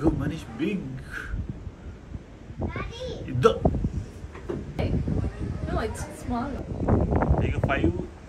go, Manish, big. Daddy. No, it's small. Take a 5.